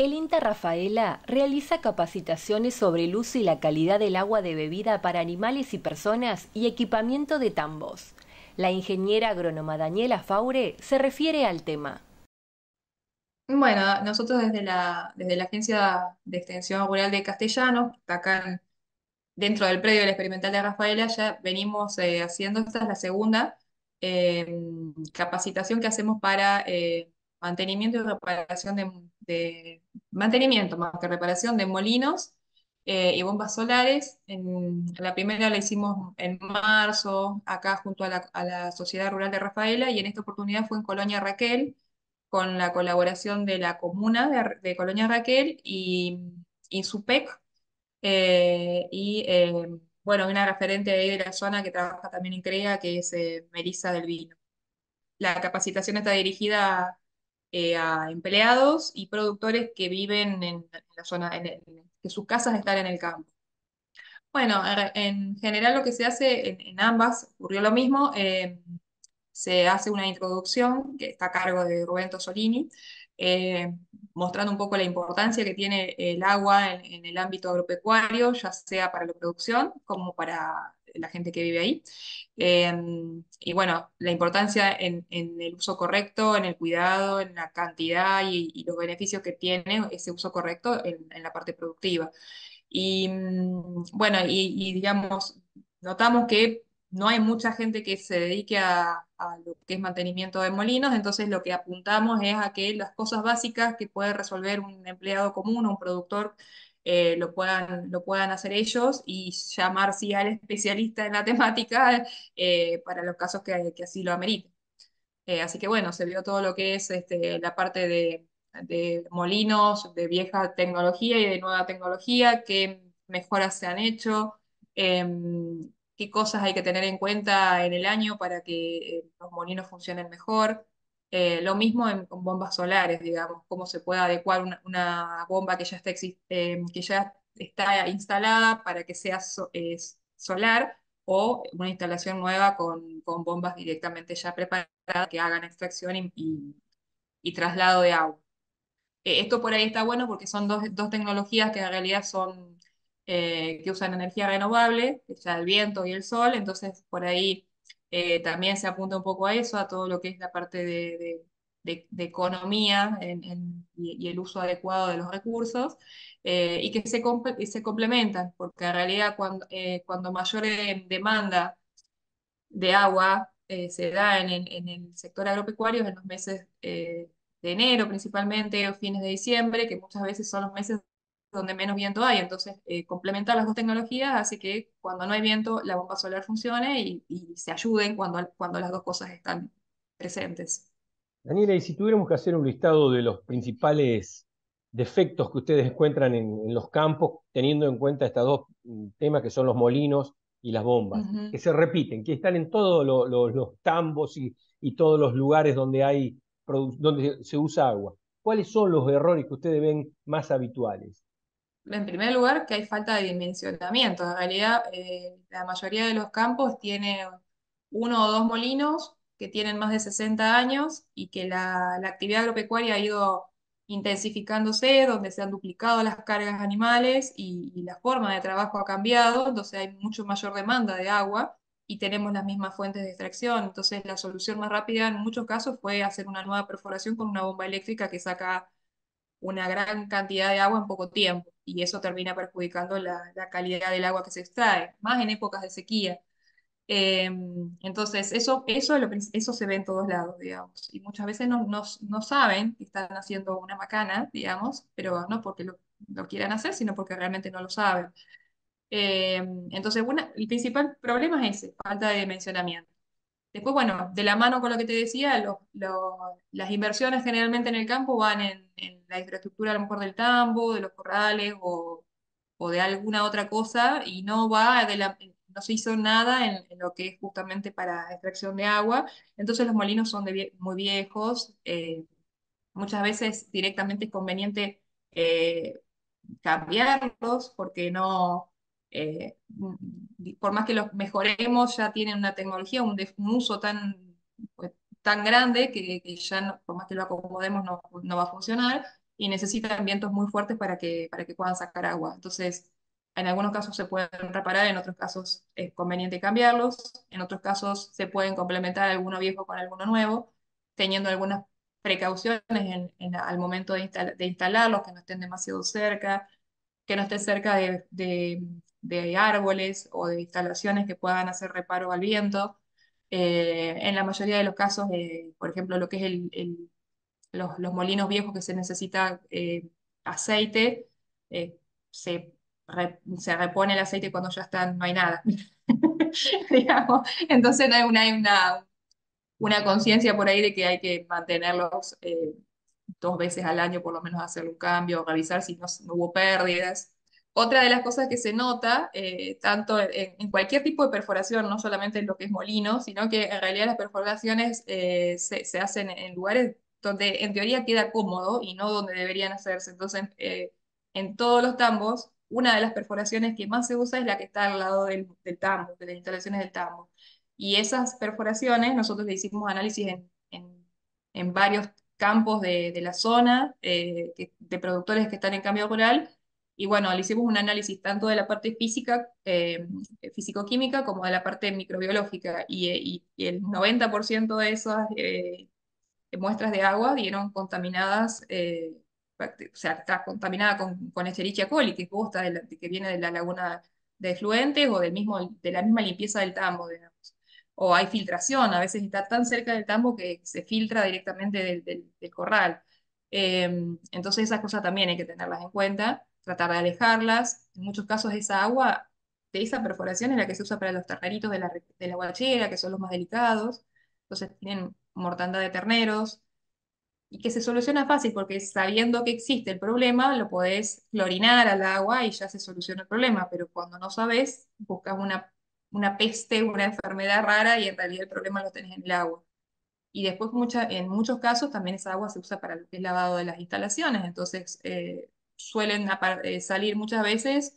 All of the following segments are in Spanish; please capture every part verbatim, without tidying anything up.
El INTA Rafaela realiza capacitaciones sobre el uso y la calidad del agua de bebida para animales y personas y equipamiento de tambos. La ingeniera agrónoma Daniela Faure se refiere al tema. Bueno, nosotros desde la, desde la Agencia de Extensión Rural de Castellanos, que está acá en- dentro del predio de la Experimental de Rafaela, ya venimos eh, haciendo, esta es la segunda eh, capacitación que hacemos para eh, mantenimiento y reparación de, de- mantenimiento más que reparación de molinos eh, y bombas solares. En, la primera la hicimos en marzo, acá junto a la, a la Sociedad Rural de Rafaela, y en esta oportunidad fue en Colonia Raquel con la colaboración de la comuna de, de Colonia Raquel y, y SUPEC, eh, y eh, bueno, una referente ahí de la zona que trabaja también en CREA, que es eh, Melissa del Vino. La capacitación está dirigida eh, a empleados y productores que viven en, en la zona, en el- que sus casas están en el campo. Bueno, en en general lo que se hace en, en ambas, ocurrió lo mismo, eh, se hace una introducción que está a cargo de Rubén Tosolini, eh, mostrando un poco la importancia que tiene el agua en, en el ámbito agropecuario, ya sea para la producción como para la gente que vive ahí. Eh, y bueno, la importancia en, en el uso correcto, en el cuidado, en la cantidad y, y los beneficios que tiene ese uso correcto en, en la parte productiva. Y mm, bueno, y, y, digamos, notamos que no hay mucha gente que se dedique a, a lo que es mantenimiento de molinos, entonces lo que apuntamos es a que las cosas básicas que puede resolver un empleado común o un productor eh, lo puedan, lo puedan hacer ellos y llamar sí al especialista en la temática eh, para los casos que, que así lo ameriten. Eh, así que bueno, se vio todo lo que es este, la parte de, de molinos, de vieja tecnología y de nueva tecnología, qué mejoras se han hecho, em, qué cosas hay que tener en cuenta en el año para que eh, los molinos funcionen mejor. Eh, lo mismo en, con bombas solares, digamos, cómo se puede adecuar una, una bomba que ya está, exis- em, que ya está instalada para que sea so- eh, solar o una instalación nueva con, con bombas directamente ya preparadas que hagan extracción y, y- y traslado de agua. Eh, esto por ahí está bueno porque son dos, dos tecnologías que en realidad son, eh, que usan energía renovable, que ya el viento y el sol, entonces por ahí eh, también se apunta un poco a eso, a todo lo que es la parte de, de- de- de economía en- en- y, y el uso adecuado de los recursos, eh, y que se, comple- y se complementan, porque en realidad cuando, eh, cuando mayor eh, demanda de agua eh, se da en, el en el sector agropecuario en los meses eh, de enero principalmente o fines de diciembre, que muchas veces son los meses donde menos viento hay. Entonces, eh, complementar las dos tecnologías hace que cuando no hay viento la bomba solar funcione y, y se ayuden cuando, cuando las dos cosas están presentes. Daniela, y si tuviéramos que hacer un listado de los principales defectos que ustedes encuentran en, en los campos, teniendo en cuenta estos dos mm, temas que son los molinos y las bombas, Ujú. que se repiten, que están en todos lo- lo- los tambos y, y todos los lugares donde hay, produ- donde se usa agua. ¿Cuáles son los errores que ustedes ven más habituales? En primer lugar, que hay falta de dimensionamiento. En realidad, eh, la mayoría de los campos tiene uno o dos molinos que tienen más de sesenta años y que la, la actividad agropecuaria ha ido intensificándose, donde se han duplicado las cargas animales y, y la forma de trabajo ha cambiado, entonces hay mucho mayor demanda de agua y tenemos las mismas fuentes de extracción. Entonces, la solución más rápida en muchos casos fue hacer una nueva perforación con una bomba eléctrica que saca una gran cantidad de agua en poco tiempo y eso termina perjudicando la, la calidad del agua que se extrae, más en épocas de sequía. Eh, entonces, eso, eso, es lo prin- eso se ve en todos lados, digamos, y muchas veces no, no, no saben que están haciendo una macana, digamos, pero no porque lo, lo quieran hacer, sino porque realmente no lo saben. Eh, entonces, una, el principal problema es ese, falta de dimensionamiento. Después, bueno, de la mano con lo que te decía, lo- lo- las inversiones generalmente en el campo van en, en la infraestructura a lo mejor del tambo, de los corrales o, o de alguna otra cosa y no va de la, no se hizo nada en, en lo que es justamente para extracción de agua. Entonces los molinos son de vie- muy viejos, eh, muchas veces directamente es conveniente eh, cambiarlos porque no, eh, mm, por más que los mejoremos, ya tienen una tecnología, un, de- un uso tan, pues, tan grande que, que ya no- por más que lo acomodemos no, no va a funcionar. y necesitan vientos muy fuertes para que, para que puedan sacar agua. Entonces, en algunos casos se pueden reparar, en otros casos es conveniente cambiarlos, en otros casos se pueden complementar alguno viejo con alguno nuevo, teniendo algunas precauciones en, en- al momento de, instal- de instalarlos, que no estén demasiado cerca, que no estén cerca de, de- de árboles o de instalaciones que puedan hacer reparo al viento. Eh, en la mayoría de los casos, eh, por ejemplo, lo que es el, el- los, los molinos viejos que se necesita eh, aceite, eh, se, re- se repone el aceite cuando ya está, no hay nada. Digamos. Entonces no hay una, hay una, una conciencia por ahí de que hay que mantenerlos eh, dos veces al año, por lo menos hacerle un cambio, revisar si no, no hubo pérdidas. Otra de las cosas que se nota, eh, tanto en, en cualquier tipo de perforación, no solamente en lo que es molino, sino que en realidad las perforaciones eh, se, se hacen en lugares donde en teoría queda cómodo y no donde deberían hacerse. Entonces, eh, en todos los tambos, una de las perforaciones que más se usa es la que está al lado del, del tambo, de las instalaciones del tambo. Y esas perforaciones, nosotros le hicimos análisis en, en, en varios campos de, de la zona, eh, que- de productores que están en cambio rural, y bueno, le hicimos un análisis tanto de la parte física, eh, físico-química, como de la parte microbiológica, y, eh, y- y el noventa por ciento de esas eh, muestras de agua dieron contaminadas, eh, bacte- o sea, está contaminada con, con Escherichia coli, que gusta de la- de que viene de la laguna de efluentes o del mismo, de la misma limpieza del tambo, digamos. O hay filtración, a veces está tan cerca del tambo que se filtra directamente del, del- del corral. Eh, entonces esas cosas también hay que tenerlas en cuenta, tratar de alejarlas. En muchos casos esa agua de esa perforación es la que se usa para los terneritos de la, re- de la guachera, que son los más delicados. Entonces tienen mortandad de terneros y que se soluciona fácil porque sabiendo que existe el problema, lo podés clorinar al agua y ya se soluciona el problema, pero cuando no sabes, buscas una, una peste, una enfermedad rara y en realidad el problema lo tenés en el agua. Y después mucha, en muchos casos también esa agua se usa para lo que es lavado de las instalaciones, entonces eh, suelen apar- eh, salir muchas veces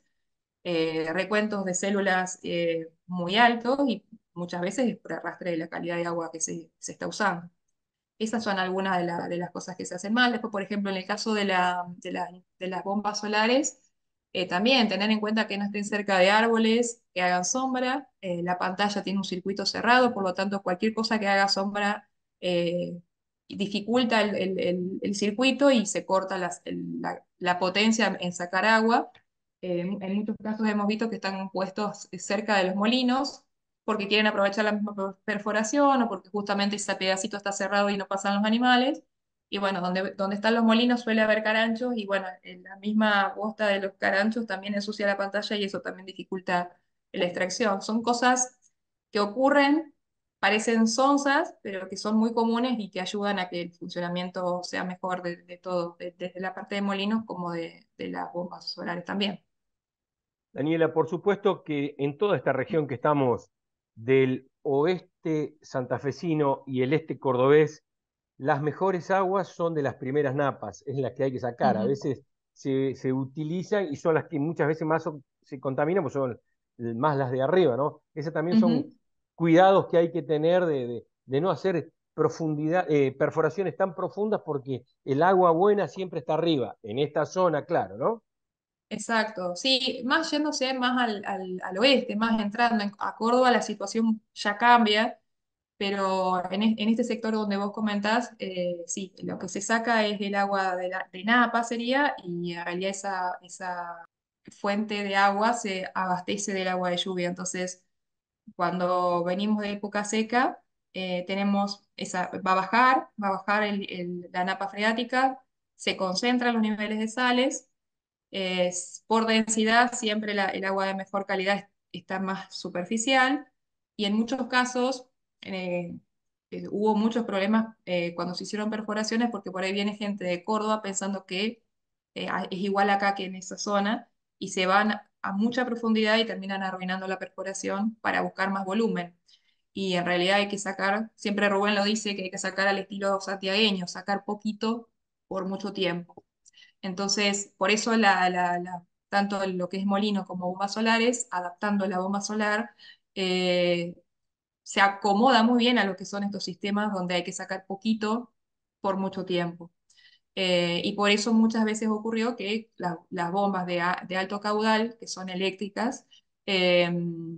eh, recuentos de células eh, muy altos y muchas veces es por arrastre de la calidad de agua que se, se está usando. Esas son algunas de, la- de las cosas que se hacen mal. Después, por ejemplo, en el caso de, la- de la- de las bombas solares, eh, también tener en cuenta que no estén cerca de árboles que hagan sombra. Eh, la pantalla tiene un circuito cerrado, por lo tanto, cualquier cosa que haga sombra eh, dificulta el, el- el- el circuito y se corta las- el- la, la potencia en sacar agua. Eh, en muchos casos hemos visto que están puestos cerca de los molinos porque quieren aprovechar la misma per- perforación o porque justamente ese pedacito está cerrado y no pasan los animales. Y bueno, donde, donde están los molinos suele haber caranchos y bueno, en la misma bosta de los caranchos también ensucia la pantalla y eso también dificulta la extracción. Son cosas que ocurren, parecen sonzas, pero que son muy comunes y que ayudan a que el funcionamiento sea mejor de, de todo, de- desde la parte de molinos como de, de las bombas solares también. Daniela, por supuesto que en toda esta región que estamos del oeste santafesino y el este cordobés, las mejores aguas son de las primeras napas, es las que hay que sacar. A Ujú, veces se, se utilizan y son las que muchas veces más son- se contaminan, pues son más las de arriba, ¿no? Esas también son ujú. cuidados que hay que tener de, de- de no hacer profundidad, eh, perforaciones tan profundas porque el agua buena siempre está arriba, en esta zona, claro, ¿no? Exacto, sí, más yéndose más al, al, al oeste, más entrando en- a Córdoba, la situación ya cambia, pero en, es- en este sector donde vos comentás, eh, sí, lo que se saca es el agua de, la, de Napa sería, y en realidad esa, esa fuente de agua se abastece del agua de lluvia, entonces cuando venimos de época seca, eh, tenemos esa, va a bajar, va a bajar el- el- la napa freática, se concentran los niveles de sales. Es- por densidad, siempre la- el agua de mejor calidad es- está más superficial y en muchos casos eh, eh, hubo muchos problemas eh, cuando se hicieron perforaciones porque por ahí viene gente de Córdoba pensando que eh, a- es igual acá que en esa zona y se van a mucha profundidad y terminan arruinando la perforación para buscar más volumen. Y en realidad hay que sacar, siempre Rubén lo dice, que hay que sacar al estilo santiagueño, sacar poquito por mucho tiempo. Entonces, por eso la, la- la- tanto lo que es molino como bombas solares, adaptando la bomba solar, eh, se acomoda muy bien a lo que son estos sistemas donde hay que sacar poquito por mucho tiempo. Eh, y por eso muchas veces ocurrió que la- las bombas de, a- de alto caudal, que son eléctricas, eh,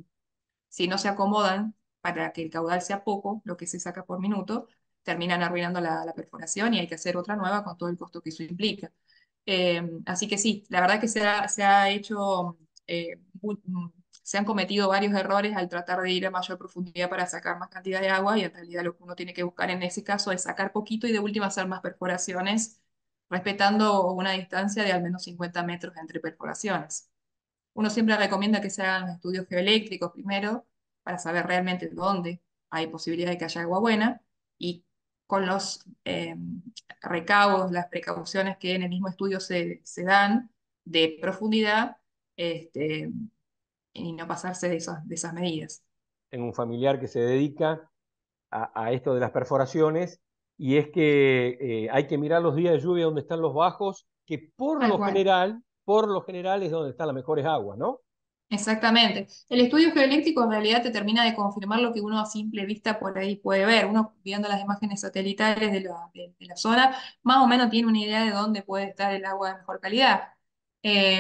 si no se acomodan para que el caudal sea poco, lo que se saca por minuto, terminan arruinando la, la perforación y hay que hacer otra nueva con todo el costo que eso implica. Eh, así que sí, la verdad que se ha, se ha hecho, eh, mu- mm, se han cometido varios errores al tratar de ir a mayor profundidad para sacar más cantidad de agua y en realidad lo que uno tiene que buscar en ese caso es sacar poquito y de última hacer más perforaciones, respetando una distancia de al menos cincuenta metros entre perforaciones. Uno siempre recomienda que se hagan estudios geoeléctricos primero para saber realmente dónde hay posibilidad de que haya agua buena y con los eh, recaudos, las precauciones que en el mismo estudio se, se dan de profundidad, este, y no pasarse de esas, de esas medidas. Tengo un familiar que se dedica a, a esto de las perforaciones y es que eh, hay que mirar los días de lluvia donde están los bajos, que por Tal lo cual. general, por lo general es donde están las mejores aguas, ¿no? Exactamente. El estudio geoeléctrico en realidad te termina de confirmar lo que uno a simple vista por ahí puede ver. Uno viendo las imágenes satelitales de la, de- de la zona, más o menos tiene una idea de dónde puede estar el agua de mejor calidad. Eh,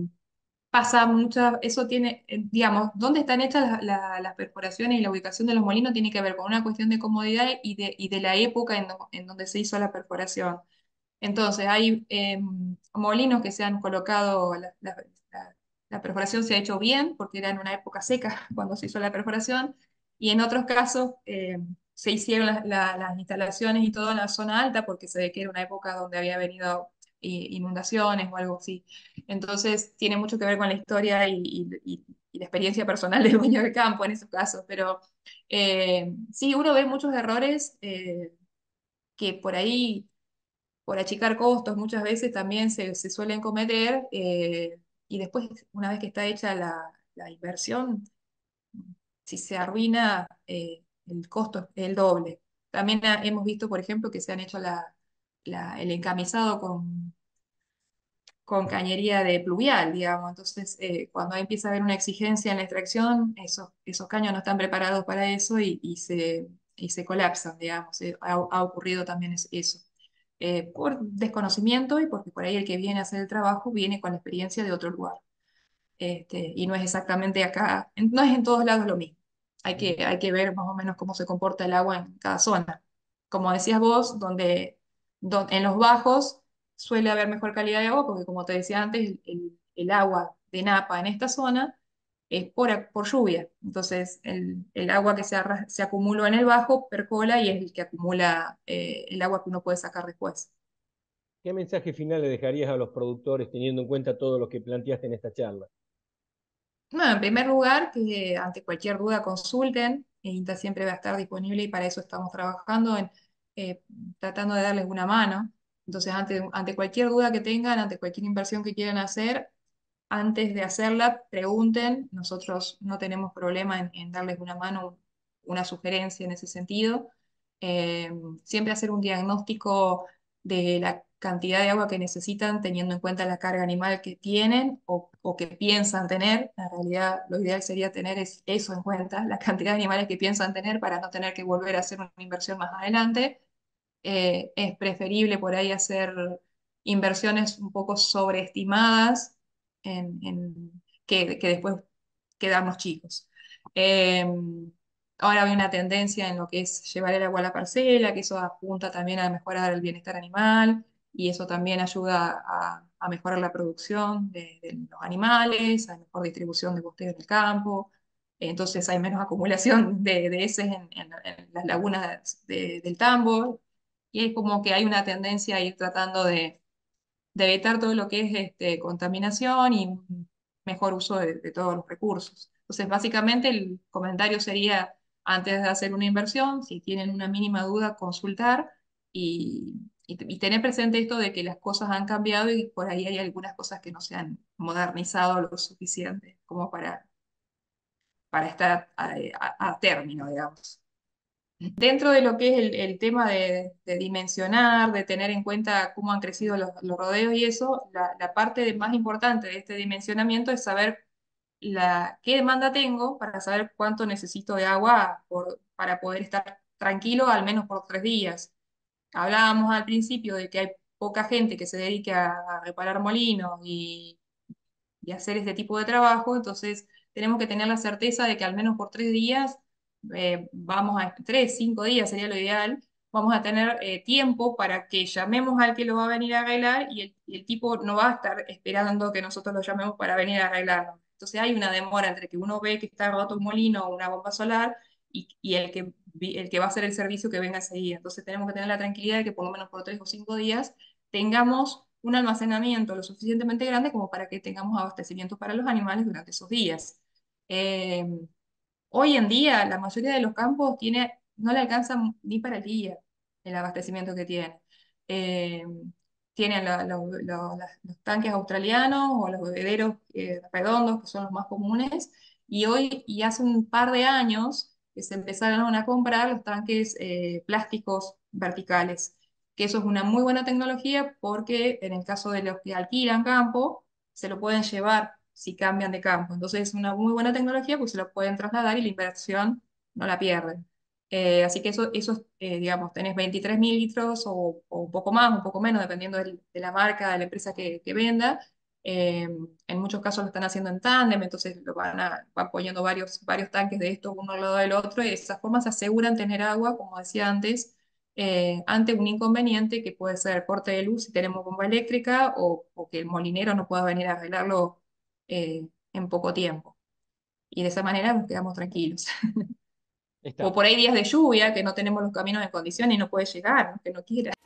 Pasa muchas, eso tiene, eh, digamos, dónde están hechas la- la- las perforaciones y la ubicación de los molinos tiene que ver con una cuestión de comodidad y de, y de la época en, do- en donde se hizo la perforación. Entonces, hay eh, molinos que se han colocado, la, la- la- la perforación se ha hecho bien, porque era en una época seca cuando se hizo la perforación, y en otros casos eh, se hicieron las, la- las instalaciones y todo en la zona alta, porque se ve que era una época donde había venido eh, inundaciones o algo así. Entonces, tiene mucho que ver con la historia y, y- y- y la experiencia personal del dueño del campo en esos casos, pero eh, sí, uno ve muchos errores eh, que por ahí por achicar costos muchas veces también se, se suelen cometer eh, y después, una vez que está hecha la, la inversión, si se arruina, eh, el costo es el doble. También ha- hemos visto, por ejemplo, que se han hecho la, la- el encamisado con, con cañería de pluvial, digamos. Entonces, eh, cuando empieza a haber una exigencia en la extracción, esos, esos caños no están preparados para eso y, y se, y se colapsan, digamos. Eh, ha, ha ocurrido también es- eso. Eh, por desconocimiento y porque por ahí el que viene a hacer el trabajo viene con la experiencia de otro lugar. Este, y no es exactamente acá, en- no es en todos lados lo mismo. Hay que, hay que ver más o menos cómo se comporta el agua en cada zona. Como decías vos, donde, don- en los bajos suele haber mejor calidad de agua, porque como te decía antes, el, el- el agua de Napa en esta zona es por, a- por lluvia. Entonces, el, el agua que se, arra- se acumuló en el bajo percola y es el que acumula eh, el agua que uno puede sacar después. ¿Qué mensaje final le dejarías a los productores teniendo en cuenta todo lo que planteaste en esta charla? Bueno, en primer lugar, que ante cualquier duda consulten. INTA siempre va a estar disponible y para eso estamos trabajando en eh, tratando de darles una mano. Entonces, ante, ante cualquier duda que tengan, ante cualquier inversión que quieran hacer, antes de hacerla, pregunten. Nosotros no tenemos problema en, en darles una mano, una sugerencia en ese sentido. Eh, Siempre hacer un diagnóstico de la cantidad de agua que necesitan, teniendo en cuenta la carga animal que tienen o, o que piensan tener. En realidad, lo ideal sería tener es- eso en cuenta, la cantidad de animales que piensan tener para no tener que volver a hacer una inversión más adelante. Eh, es preferible por ahí hacer inversiones un poco sobreestimadas en, en- que, que después quedarnos chicos. Eh, Ahora hay una tendencia en lo que es llevar el agua a la parcela, que eso apunta también a mejorar el bienestar animal y eso también ayuda a, a mejorar la producción de, de los animales, hay mejor distribución de bosteo en el campo. Entonces hay menos acumulación de, de heces en, en- en las lagunas de- del tambo, y es como que hay una tendencia a ir tratando de, de evitar todo lo que es este, contaminación y un mejor uso de, de todos los recursos. Entonces, básicamente el comentario sería, antes de hacer una inversión, si tienen una mínima duda, consultar y, y, y tener presente esto de que las cosas han cambiado y por ahí hay algunas cosas que no se han modernizado lo suficiente como para, para estar a, a- a término, digamos. Dentro de lo que es el, el tema de, de dimensionar, de tener en cuenta cómo han crecido los, los rodeos y eso, la, la parte de- más importante de este dimensionamiento es saber la, qué demanda tengo para saber cuánto necesito de agua por- para poder estar tranquilo al menos por tres días. Hablábamos al principio de que hay poca gente que se dedique a, a reparar molinos y, y hacer este tipo de trabajo, entonces tenemos que tener la certeza de que al menos por tres días, eh, vamos a, tres, cinco días sería lo ideal, vamos a tener eh, tiempo para que llamemos al que lo va a venir a arreglar y el, y el tipo no va a estar esperando que nosotros lo llamemos para venir a arreglarlo. Entonces hay una demora entre que uno ve que está roto un molino o una bomba solar y, y el que, vi- el que va a hacer el servicio que venga enseguida. Entonces tenemos que tener la tranquilidad de que por lo menos por tres o cinco días tengamos un almacenamiento lo suficientemente grande como para que tengamos abastecimiento para los animales durante esos días. Eh, Hoy en día, la mayoría de los campos tiene, no le alcanza ni para el día el abastecimiento que tiene. Eh, Tienen la- lo- lo- las- los tanques australianos o los bebederos eh, redondos, que son los más comunes, y hoy, y hace un par de años, que se empezaron a comprar los tanques eh, plásticos verticales, que eso es una muy buena tecnología porque en el caso de los que alquilan campo, se lo pueden llevar si cambian de campo. Entonces es una muy buena tecnología porque se lo pueden trasladar y la inversión no la pierden. Eh, así que eso, eso eh, digamos, tenés veintitrés mil litros o, o un poco más, un poco menos, dependiendo del- de la marca, de la empresa que, que venda. Eh, en muchos casos lo están haciendo en tándem, entonces lo van, a, van poniendo varios, varios tanques de esto uno al lado del otro y de esa forma se aseguran tener agua, como decía antes, eh, ante un inconveniente que puede ser corte de luz si tenemos bomba eléctrica o, o que el molinero no pueda venir a arreglarlo eh, en poco tiempo. Y de esa manera nos quedamos tranquilos. O Está. por ahí días de lluvia, que no tenemos los caminos en condición y no puede llegar, que no quiera.